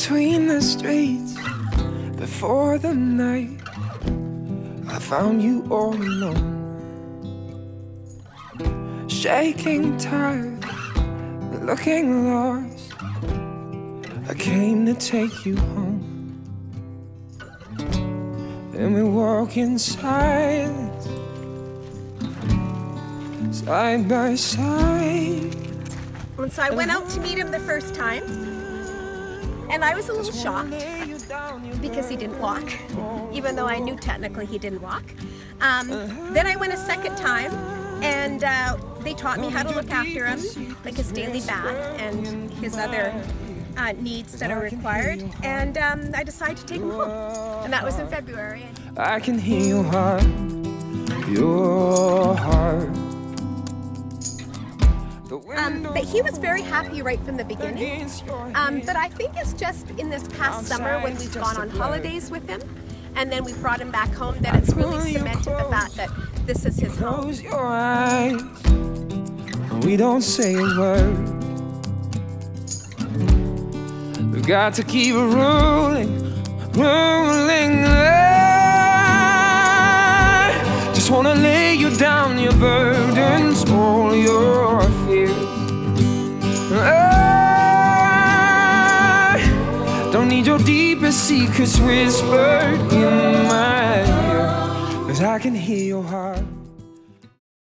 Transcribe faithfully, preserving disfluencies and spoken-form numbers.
between the streets before the night I found you all alone, shaking, tired, looking lost. I came to take you home, and we walk in silence, side by side. And so I went out to meet him the first time, and I was a little shocked because he didn't walk, even though I knew technically he didn't walk. Um, then I went a second time, and uh, they taught me how to look after him, like his daily bath and his other uh, needs that are required. And um, I decided to take him home, and that was in February. I can hear your heart, your heart. Um, but he was very happy right from the beginning. Um, but I think it's just in this past summer when we've gone on holidays with him, and then we brought him back home, that it's really cemented the fact that this is his home. Close your eyes, we don't say a word. We've got to keep rolling, rolling. I just wanna lay you down, your burdens, all your fears. I don't need your deepest secrets whispered in my ear, 'cause I can hear your heart.